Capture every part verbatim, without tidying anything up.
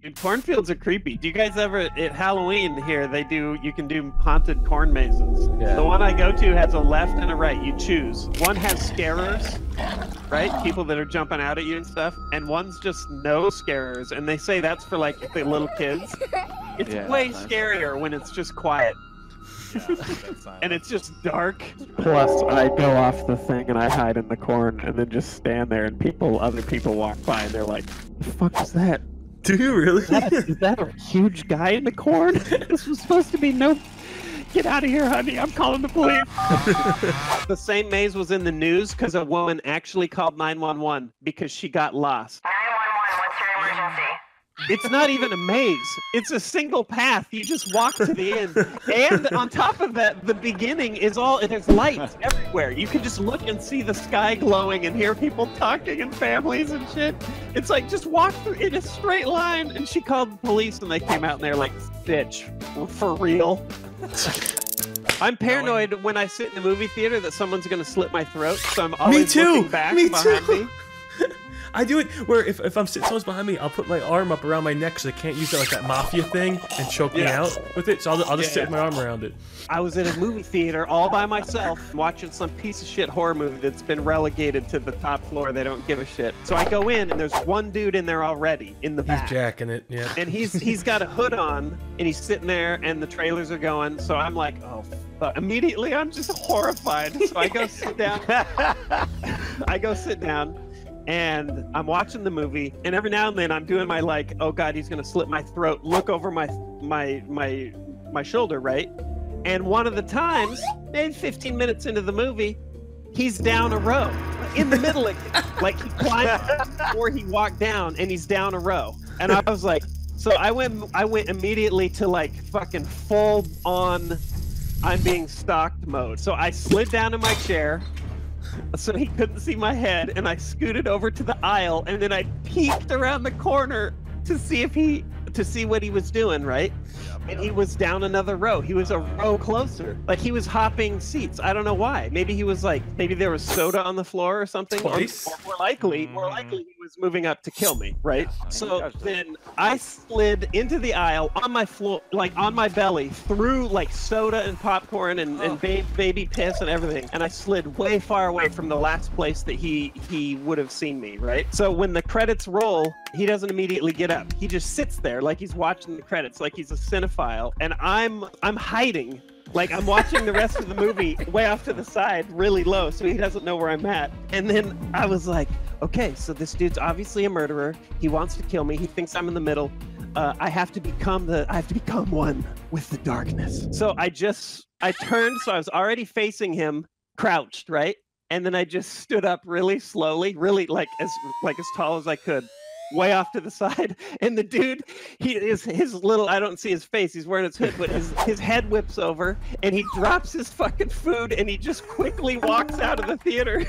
Dude, cornfields are creepy. Do you guys ever at Halloween here? They do. You can do haunted corn mazes. Yeah. The one I go to has a left and a right. You choose. One has scarers, right? People that are jumping out at you and stuff. And one's just no scarers. And they say that's for like the little kids. It's Yeah, way nice. scarier when it's just quiet. Yeah, that's silent. And it's just dark. Plus, I go off the thing and I hide in the corn and then just stand there. And people, other people walk by and they're like, "The fuck is that? Do you really? Is that, is that a huge guy in the corn? This was supposed to be no. Get out of here, honey. I'm calling the police." The same maze was in the news because a woman actually called nine one one because she got lost. nine one one, what's your emergency? It's not even a maze. It's a single path. You just walk to the end. And on top of that, the beginning is all, there's lights everywhere. You can just look and see the sky glowing and hear people talking and families and shit. It's like, just walk through in a straight line. And she called the police and they came out and they're like, "Bitch, for real." I'm paranoid when I sit in the movie theater that someone's going to slit my throat. So I'm always too. looking back Me behind too. me. I do it where if, if I'm sitting, someone's behind me, I'll put my arm up around my neck so they can't use that like that mafia thing and choke me Yeah. out with it. So I'll, I'll just Yeah. sit with my arm around it. I was in a movie theater all by myself watching some piece of shit horror movie that's been relegated to the top floor. They don't give a shit. So I go in and there's one dude in there already in the He's back. jacking it, yeah. And he's he's got a hood on and he's sitting there and the trailers are going. So I'm like, oh fuck. Immediately I'm just horrified. So I go sit down. I go sit down. And I'm watching the movie, and every now and then I'm doing my like, oh god, he's gonna slit my throat. Look over my my my my shoulder, right? And one of the times, maybe fifteen minutes into the movie, he's down a row, in the middle of it. Like he climbed before he walked down, and he's down a row. And I was like, so I went I went immediately to like fucking full on, I'm being stalked mode. So I slid down in my chair, so he couldn't see my head, and I scooted over to the aisle, and then I peeked around the corner to see if he to see what he was doing, right? And he was down another row. He was a row closer. Like he was hopping seats. I don't know why. Maybe he was like, maybe there was soda on the floor or something. Or, Twice? or more likely, more likely he was moving up to kill me, right? So Gosh, then I slid into the aisle on my floor, like on my belly, through like soda and popcorn and, and ba baby piss and everything. And I slid way far away from the last place that he he would have seen me, right? So when the credits roll, he doesn't immediately get up. He just sits there like he's watching the credits, like he's a cinephile. And I'm I'm hiding. Like I'm watching the rest of the movie way off to the side, really low, so he doesn't know where I'm at. And then I was like, okay, so this dude's obviously a murderer. He wants to kill me. He thinks I'm in the middle. Uh, I have to become the I have to become one with the darkness. So I just I turned, so I was already facing him, crouched, right? And then I just stood up really slowly, really like as like as tall as I could, way off to the side. And the dude, he is his little, I don't see his face, he's wearing his hood, but his his head whips over and he drops his fucking food and he just quickly walks out of the theater.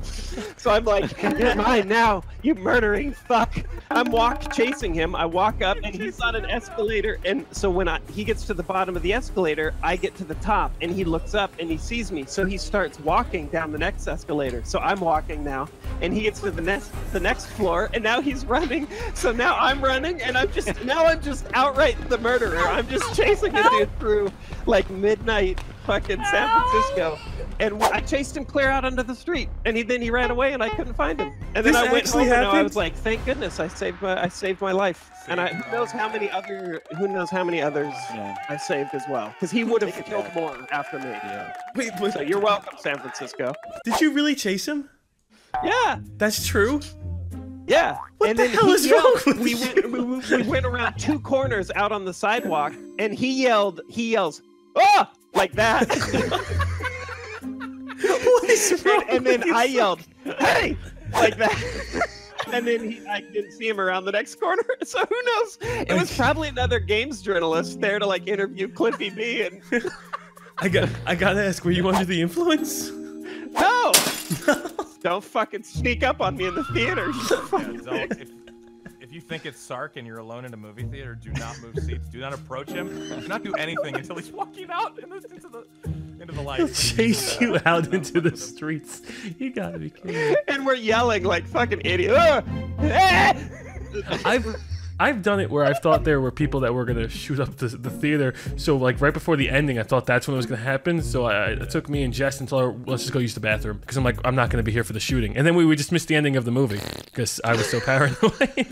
So I'm like, "You're mine now, you murdering fuck." I'm walk chasing him. I walk up and he's on an escalator, and so when I he gets to the bottom of the escalator, I get to the top and he looks up and he sees me. So he starts walking down the next escalator. So I'm walking now and he gets to the next the next floor and now he's running. So now I'm running and I'm just now I'm just outright the murderer. I'm just chasing a dude through like midnight fucking San Francisco. And I chased him clear out onto the street, and he then he ran away, and I couldn't find him. And then This I went actually home, and I happened? was like, "Thank goodness, I saved my I saved my life." And I who knows how many other who knows how many others Yeah. I saved as well, because he would have Take it killed back. more after me. Yeah. Wait, but So you're welcome, San Francisco. did you really chase him? Yeah, That's true. yeah. What and the then hell he is yelled, wrong with we you? went we, we- we went around two corners out on the sidewalk, and he yelled he yells, "Ah!" like that. What is wrong and, and then with you? I yelled, "Hey!" like that. And then he, I didn't see him around the next corner. So who knows? It was probably another games journalist there to like interview Cliffy B. And I got I gotta ask, were you under the influence? no, don't fucking sneak up on me in the theater. you Yeah, fucking don't, dick. if, if you think it's Sark and you're alone in a movie theater, do not move seats. Do not approach him. Do not do anything until he's walking out in the, into the into the light. He'll chase you out into the streets. You gotta be kidding me. And we're yelling like fucking idiots. Ah! Ah! I've I've done it where I've thought there were people that were gonna shoot up the, the theater. So like right before the ending, I thought that's when it was gonna happen. So I, it took me and Jess and told her, let's just go use the bathroom because I'm like, I'm not gonna be here for the shooting. And then we, we just missed the ending of the movie because I was so paranoid.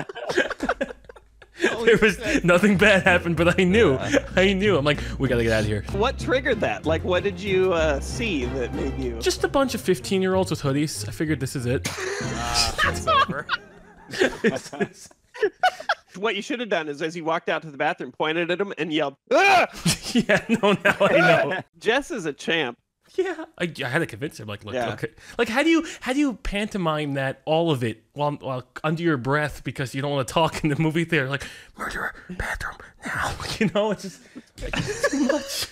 There was nothing bad happened, but I knew, yeah. I knew. I'm like, we gotta get out of here. What triggered that? Like, what did you uh, see that made you? Just a bunch of fifteen-year-olds with hoodies. I figured this is it. Ah, uh, it's over. it's, it's... What you should have done is, as you walked out to the bathroom, pointed at him and yelled, "Ah!" Yeah, no, now I know. Jess is a champ. Yeah, I, I had to convince him. Like, look, yeah. look, like, how do you how do you pantomime that all of it while, while under your breath because you don't want to talk in the movie theater? Like, murderer, bathroom now. You know, it's just like, too much.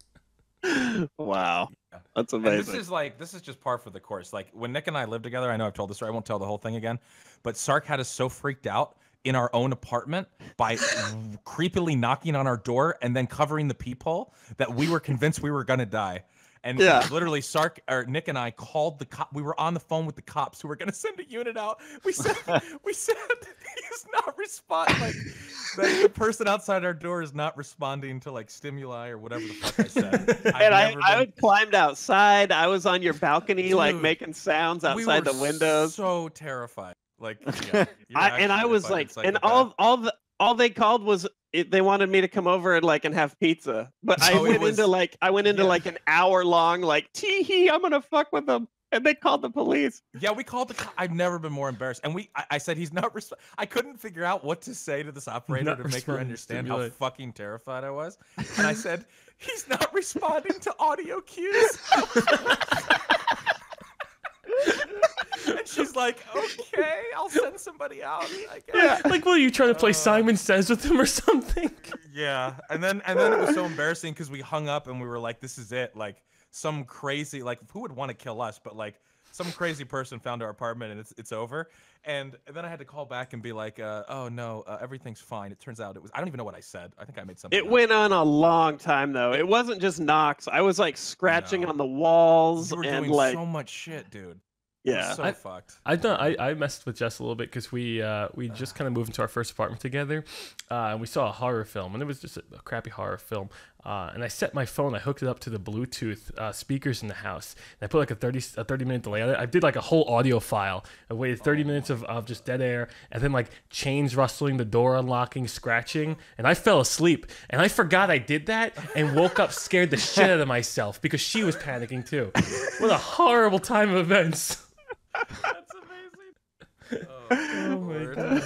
Wow, that's amazing. And this is like this is just par for the course. Like when Nick and I lived together, I know I've told this story. I won't tell the whole thing again, but Sark had us so freaked out in our own apartment by creepily knocking on our door and then covering the peephole that we were convinced we were gonna die. And yeah. literally, Sark or Nick and I called the cop. We were on the phone with the cops who were going to send a unit out. We said, we said he's not responding. Like the, the person outside our door is not responding to like stimuli or whatever the fuck I said. And I, been... I climbed outside. I was on your balcony, Dude, like making sounds outside we the windows. So terrified. Like, yeah, I, and I was like, and all, all the. All they called was it, they wanted me to come over and like and have pizza, but I oh, went was, into like I went into yeah. like an hour long like tee hee I'm gonna fuck with them, and they called the police. Yeah, we called the. I've never been more embarrassed, and we I, I said he's not. Resp I couldn't figure out what to say to this operator not to make her understand how fucking terrified I was, and I said he's not responding to audio cues. And she's like, okay, I'll send somebody out, I guess. Yeah. Like, what, are you trying to play uh, Simon Says with him or something? Yeah. And then and then it was so embarrassing because we hung up and we were like, this is it. Like, some crazy, like, who would want to kill us? But, like, some crazy person found our apartment and it's it's over. And, and then I had to call back and be like, uh, oh, no, uh, everything's fine. It turns out it was, I don't even know what I said. I think I made something It up. went on a long time, though. It wasn't just knocks. I was, like, scratching on the walls. You were and doing like so much shit, dude. Yeah, so I, fucked. I done. I, I messed with Jess a little bit because we uh, we just kind of moved into our first apartment together, uh, and we saw a horror film, and it was just a, a crappy horror film. Uh, and I set my phone. I hooked it up to the Bluetooth uh, speakers in the house, and I put like a thirty a thirty minute delay on it. I did like a whole audio file. I waited thirty oh. minutes of, of just dead air, and then like chains rustling, the door unlocking, scratching, and I fell asleep. And I forgot I did that, and woke up scared the shit out of myself because she was panicking too. What a horrible time of events. That's amazing. Oh, oh my god.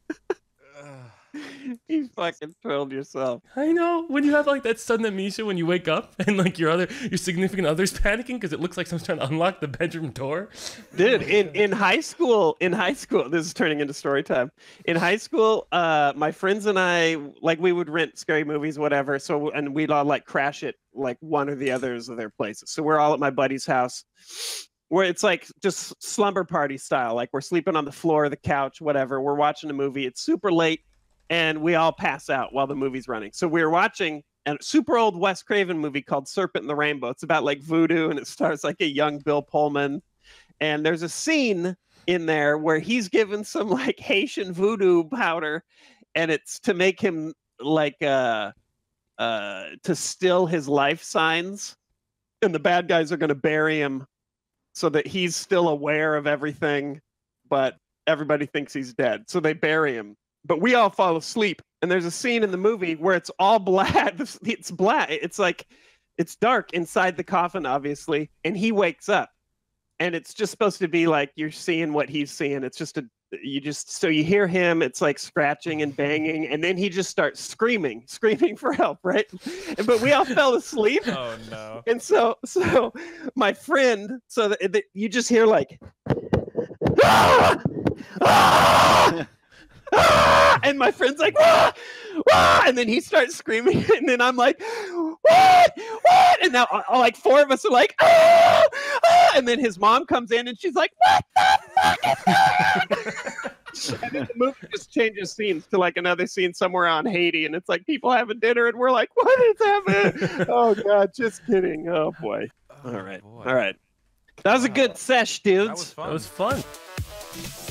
You fucking trolled yourself. I know. When you have like that sudden amnesia when you wake up and like your other your significant other's panicking because it looks like someone's trying to unlock the bedroom door. Dude, in, in high school, in high school, this is turning into story time. In high school, uh, my friends and I, like we would rent scary movies, whatever. So and we'd all like crash it like one or the others of their places. So we're all at my buddy's house. Where it's like just slumber party style, like we're sleeping on the floor, the couch, whatever. We're watching a movie. It's super late, and we all pass out while the movie's running. So we're watching a super old Wes Craven movie called Serpent in the Rainbow. It's about like voodoo, and it stars like a young Bill Pullman. And there's a scene in there where he's given some like Haitian voodoo powder, and it's to make him like uh, uh, to still his life signs, and the bad guys are going to bury him so that he's still aware of everything, but everybody thinks he's dead. So they bury him. But we all fall asleep. And there's a scene in the movie where it's all black. It's black. It's like, it's dark inside the coffin, obviously. And he wakes up. And it's just supposed to be like, you're seeing what he's seeing. It's just a, you just, so you hear him, it's like scratching and banging. And then he just starts screaming, screaming for help, right? But we all fell asleep. Oh no. And so, so my friend, so that, that you just hear like, ah! Ah! Ah! And my friend's like, ah! Ah! And then he starts screaming, and then I'm like, what? What? And now all, like four of us are like, ah! Ah! And then his mom comes in, and she's like, what the fuck is that? And then the movie just changes scenes to like another scene somewhere on Haiti, and it's like people having dinner, and we're like, what is happening? Oh god, just kidding. Oh boy. Oh, all right, boy. all right. That was a good sesh, dudes. That was fun. That was fun.